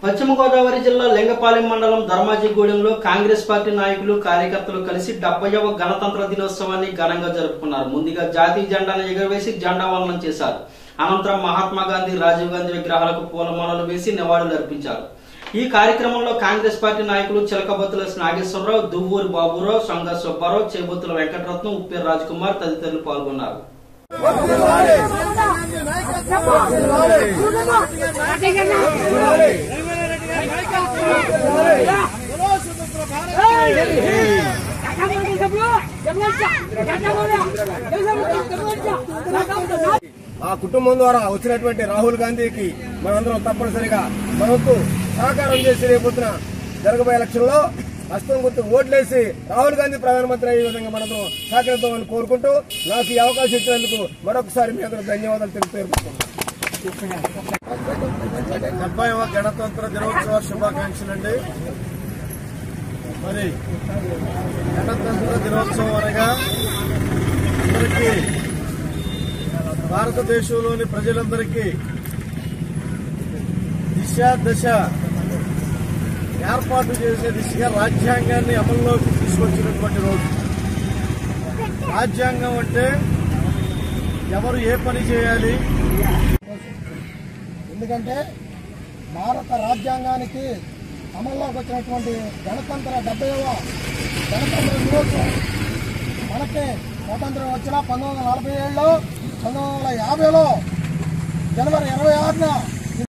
పశ్చిమ గోదావరి జిల్లా లింగపాలెం మండలం ధర్మాజిగూడెంలో కాంగ్రెస్ పార్టీ నాయకులు కార్యకర్తలు కలిసి 70వ గణతంత్ర దినోత్సవాన్ని ఘనంగా జరుపుకున్నారు. ముందుగా జాతీయ జెండాను ఎగురవేసి జెండా వందనం చేశారు. అనంతరం మహాత్మా గాంధీ, రాజీవ్ గాంధీ విగ్రహాలకు పూలమాలలు వేసి నివాళులు అర్పించారు. ఈ కార్యక్రమంలో కాంగ్రెస్ పార్టీ నాయకులు చిలకబత్తుల నాగేశ్వరరావు, దువ్వూరి బాబురావు, సంగ సుబ్బారావు, చేబొత్తుల వెంకటరత్నం, ఉప్పేరు రాజ్ కుమార్ తదితరులు పాల్గొన్నారు. ఆ కుటుంబం ద్వారా వచ్చినటువంటి రాహుల్ గాంధీకి మనందరం తప్పనిసరిగా మనకు సహకారం చేసి రేపొద్దున జరగబోయే ఎలక్షన్లో హస్తం గుర్తు ఓట్లేసి రాహుల్ గాంధీ ప్రధానమంత్రి అయ్యే విధంగా మనందరం సహకరిద్దామని కోరుకుంటూ నాకు ఈ అవకాశం ఇచ్చినందుకు మరొకసారి మీ అందరూ ధన్యవాదాలు తెలుపుతున్నాను. 70వ గణతంత్ర దినోత్సవ శుభాకాంక్షలండి. మరి గణతంత్ర దినోత్సవం అనగా అందరికీ భారతదేశంలోని ప్రజలందరికీ దశ ఏర్పాటు చేసే దిశగా రాజ్యాంగాన్ని అమల్లోకి తీసుకొచ్చినటువంటి రోజు. రాజ్యాంగం అంటే ఎవరు ఏ పని చేయాలి, ఎందుకంటే భారత రాజ్యాంగానికి అమల్లోకి వచ్చినటువంటి గణతంత్ర 70వ గణతంత్ర దినోత్సవం. మనకి స్వాతంత్రం వచ్చిన 1947లో 1950లో జనవరి 26న